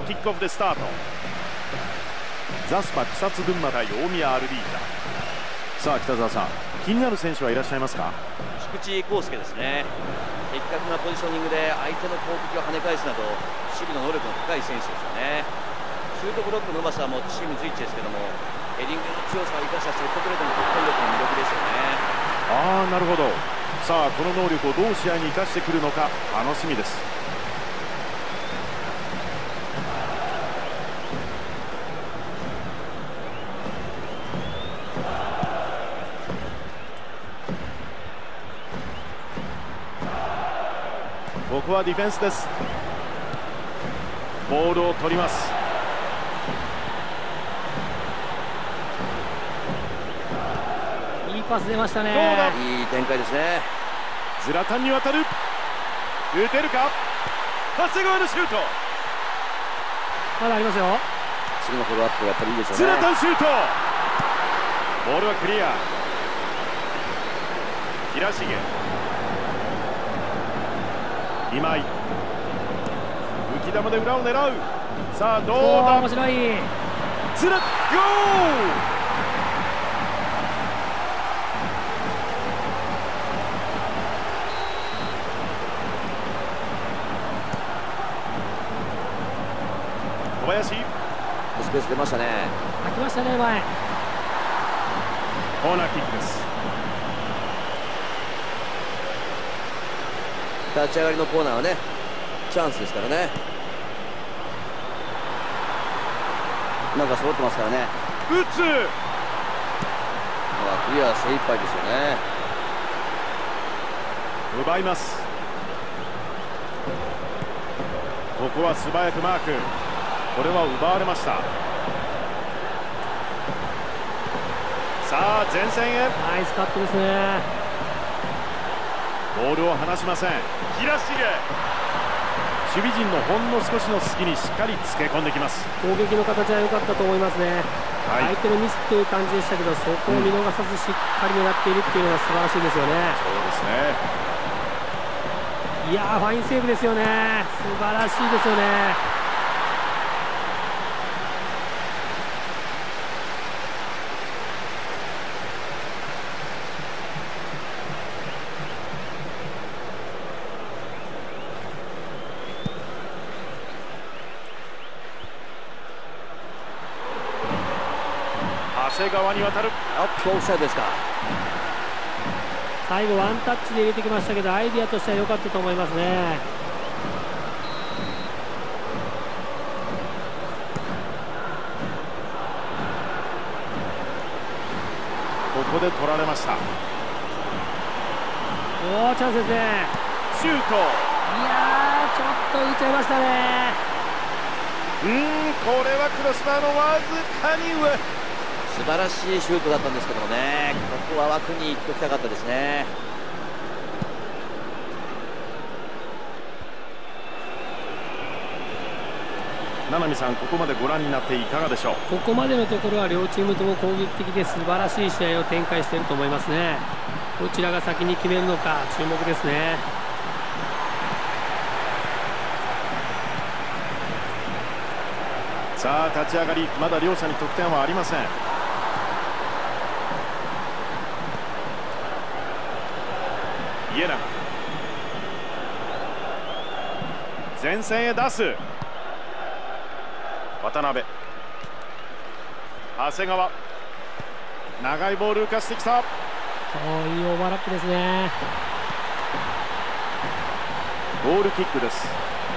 キックオフでスタート。ザスパ草津群馬対大宮アルディータ。さあ北澤さん、気になる選手はいらっしゃいますか？ 菊池康介ですね。的確なポジショニングで相手の攻撃を跳ね返すなど守備の能力の高い選手ですよね。シュートブロックのうまさはもうチーム随一ですけども、ヘディングの強さを生かしたセットプレーでの得点力の魅力ですよね。 ああ、なるほど。さあこの能力をどう試合に生かしてくるのか楽しみです。ここはディフェンスです。ボールを取ります。 いいパス出ましたね。 いい展開ですね。 ズラタンに渡る。打てるか。長谷川のシュート。 まだありますよ。 次のフォローアップがやっぱりいいですよね。 ズラタンシュート。ボールはクリア。平重、今井、浮き球で裏を狙う。さあどうだ。 面白い。 ズラゴー。小林、 スペース出ましたね。 開きましたね。前コーナーキックです。 立ち上がりのコーナーはね、チャンスですからね。なんか揃ってますからね。 打つ。 クリア精一杯ですよね。 奪います。ここは素早くマーク。これは奪われました。さあ前線へ。 ナイスカットですね。 ボールを離しません。平重、守備陣のほんの少しの隙にしっかりつけ込んできます。 攻撃の形は良かったと思いますね。 はい、 相手のミスという感じでしたけど、そこを見逃さずしっかり狙っているっていうのが素晴らしいですよね。 そうですね。 いやー、ファインセーブですよね。素晴らしいですよね。 長谷川に渡る。 オフサイドですか。 最後ワンタッチで入れてきましたけど、アイディアとしては良かったと思いますね。 ここで取られました。 おー、チャンスですね。 シュート。 いやー、ちょっと浮いちゃいましたね。 これはクロスバーのわずかに上。 素晴らしいシュートだったんですけどもね、ここは枠に行っておきたかったですね。 七海さん、ここまでご覧になっていかがでしょう。 ここまでのところは両チームとも攻撃的で素晴らしい試合を展開していると思いますね。どちらが先に決めるのか注目ですね。 さあ立ち上がり、まだ両者に得点はありません。家長、前線へ出す。渡辺、長谷川、長いボール浮かしてきた。 いいオーバーラップですね。 ボールキックです。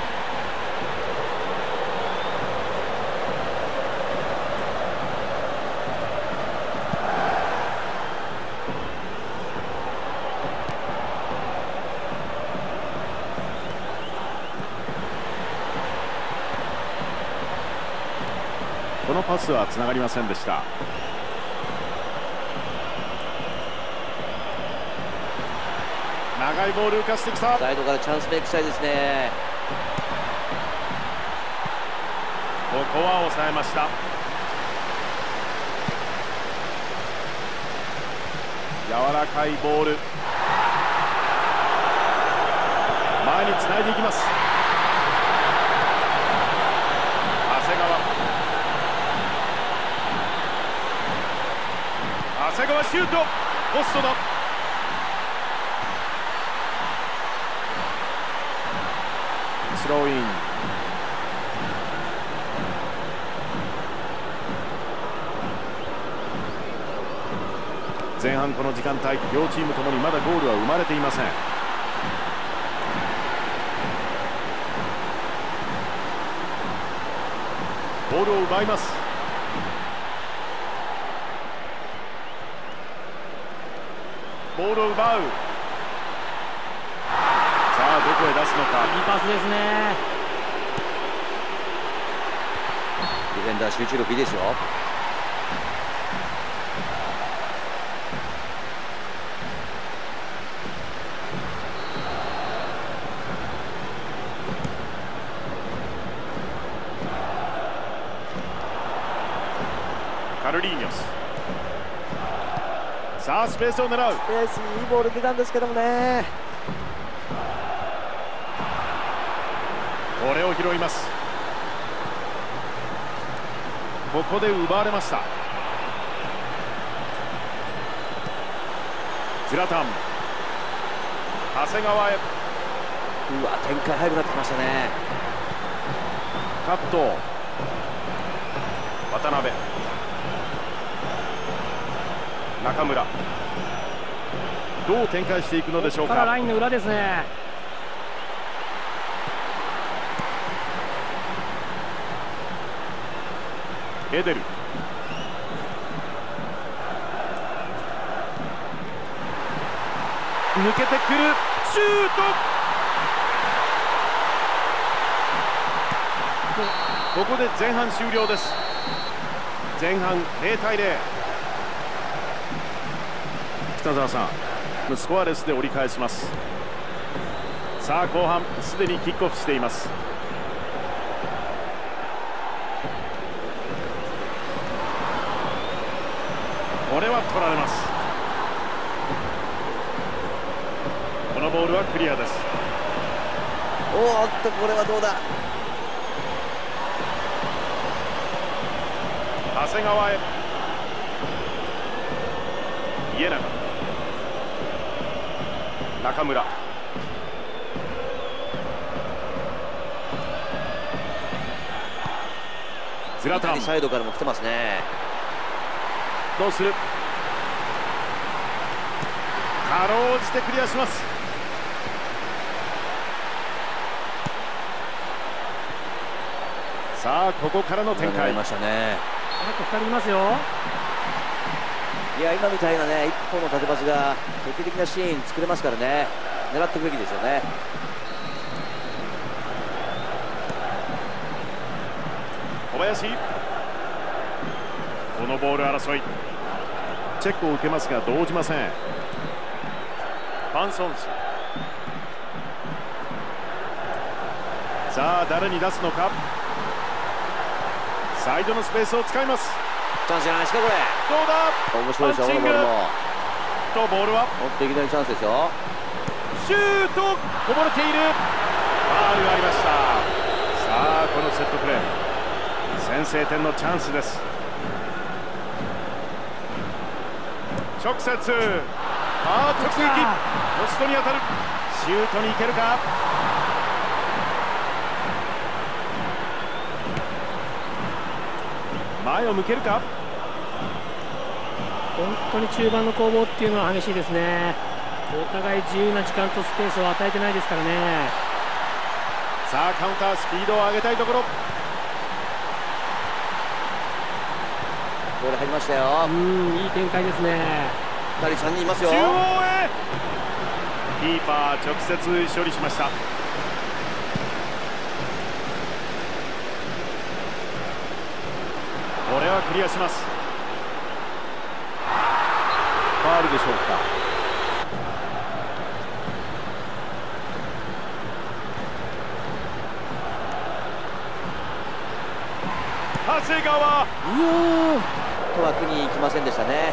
このパスはつながりませんでした。長いボール浮かしてきた。 サイドからチャンスメイクしたいですね。 ここは抑えました。柔らかいボール、前につないでいきます。 はシュート、ポストだ。スローイン。前半この時間帯、両チームともにまだゴールは生まれていません。ボールを奪います。ボールを奪う。さあどこへ出すのか。 いいパスですね。 ディフェンダー集中力いいですよ。 カルリーニョス。さあスペースを狙う。 スペースにいいボール出たんですけどもね。 これを拾います。ここで奪われました。ズラタン、長谷川へ。 うわ、展開早くなってきましたね。 カット、渡辺、中村、どう展開していくのでしょうか。 ここからラインの裏ですね。 エデル、抜けてくる、シュート。ここで前半終了です。前半0対0。北澤さん、スコアレスで折り返します。さあ後半すでにキックオフしています。これは取られます。このボールはクリアです。 おっと、これはどうだ。 長谷川へ。家長、中村、ズラタン、 サイドからも来てますね。 どうする。かろうじてクリアします。さあここからの展開。 ましたね。 あと2人いますよ。 いや、今みたいなね、一本の縦パスが決定的なシーン作れますからね。狙っていくべきですよね。 小林、このボール争い、チェックを受けますが動じません。ファン・ソンス、さあ誰に出すのか。サイドのスペースを使います。 チャンスじゃないですかこれ。 どうだ。 面白いですよ、このボールも。 とボールはもっといきなりチャンスですよ。 シュート、こぼれている。ファウルがありました。さあこのセットプレー、先制点のチャンスです。直接、直撃、ポストに当たる。シュートに行けるか。前を向けるか。 本当に中盤の攻防っていうのは激しいですね。お互い自由な時間とスペースを与えてないですからね。 さあカウンター、スピードを上げたいところ。 ボール入りましたよ。 いい展開ですね。 2人3人いますよ。 中央へ。キーパー直接処理しました。これはクリアします。ファウルでしょうか。長谷川、 と枠に行きませんでしたね。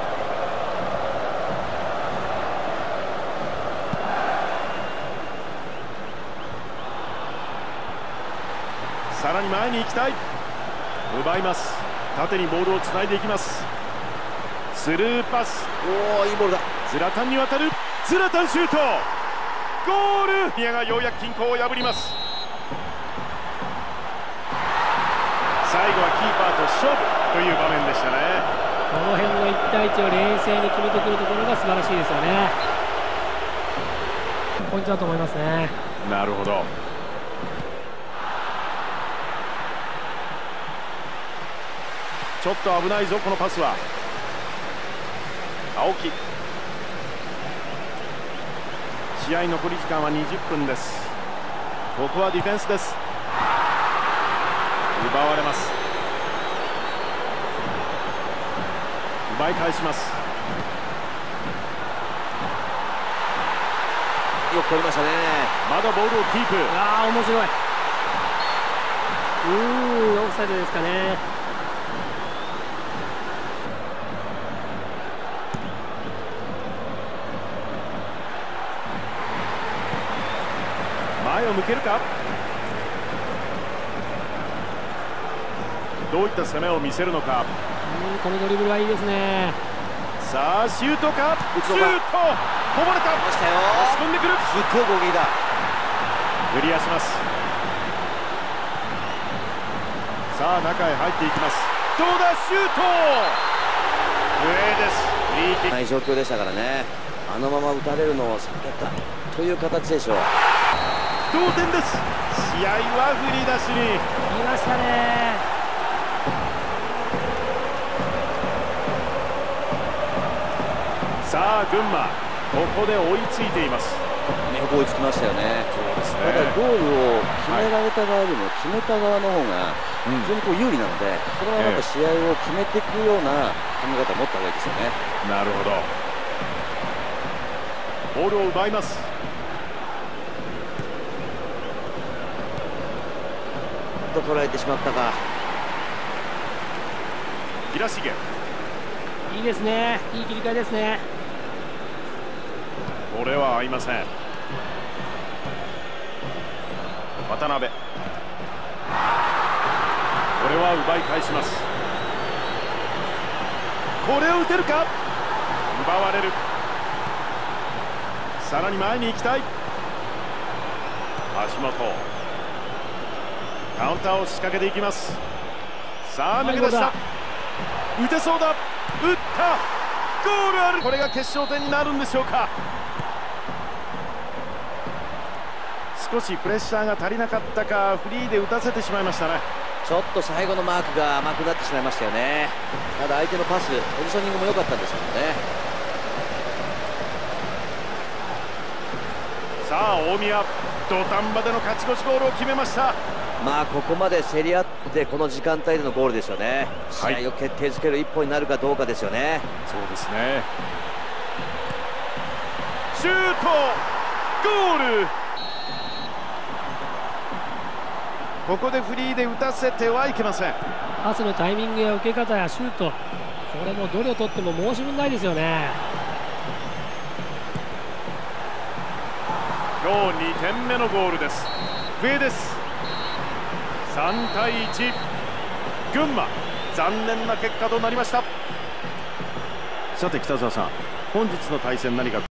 さらに前に行きたい。奪います。縦にボールをつないでいきます。 スルーパス、 おお、いいボールだ。 ズラタンに渡る、ズラタンシュート、ゴール。ニアがようやく均衡を破ります。最後はキーパーと勝負という場面でしたね。 この辺の1対1を冷静に決めてくるところが素晴らしいですよね。ポイントだと思いますね。 なるほど。ちょっと危ないぞこのパスは。青木、試合残り時間は20分です。ここはディフェンスです。奪われます。奪い返します。 よく取りましたね。 まだボールをキープ。 ああ、面白い。オフサイドですかね。 前を向けるか。どういった攻めを見せるのか。 このドリブルはいいですね。 さあシュートか、シュート、こぼれた。 ましたよ。 押し込んでくる。 すっごい攻撃だ。 クリアします。さあ中へ入っていきます。どうだ、シュート、笛です。フリーキック。 ない状況でしたからね。あのまま打たれるのを避けたという形でしょう。 同点です。試合は振り出しに。 来ましたね。 さあ群馬、ここで追いついています。 よく追いつきましたよね。 そうですね。 ただゴールを決められた側よりも決めた側の方が非常にこう有利なので、このままなんか試合を決めていくような考え方を持った方がいいですよね。 なるほど。ボールを奪います。 と捉えてしまったか。 平重、 いいですね。いい切り替えですね。 これは合いません。渡辺、これは奪い返します。これを打てるか。奪われる。さらに前に行きたい。橋本、カウンターを仕掛けていきます。さあ抜け出した。打てそうだ。打った。ゴールある。これが決勝点になるんでしょうか。少しプレッシャーが足りなかったか、フリーで打たせてしまいましたね。 ちょっと最後のマークが甘くなってしまいましたよね。ただ相手のパス、ポジショニングも良かったんですけどね。 さあ大宮、土壇場での勝ち越しゴールを決めました。 まあここまで競り合ってこの時間帯でのゴールですよね。試合を決定づける一歩になるかどうかですよね。 そうですね。シュート、ゴール。ここでフリーで打たせてはいけません。 パスのタイミングや受け方やシュート、これもどれを取っても申し分ないですよね。 今日2点目のゴールです。笛です。3対1、群馬、残念な結果となりました。さて北澤さん、本日の対戦何か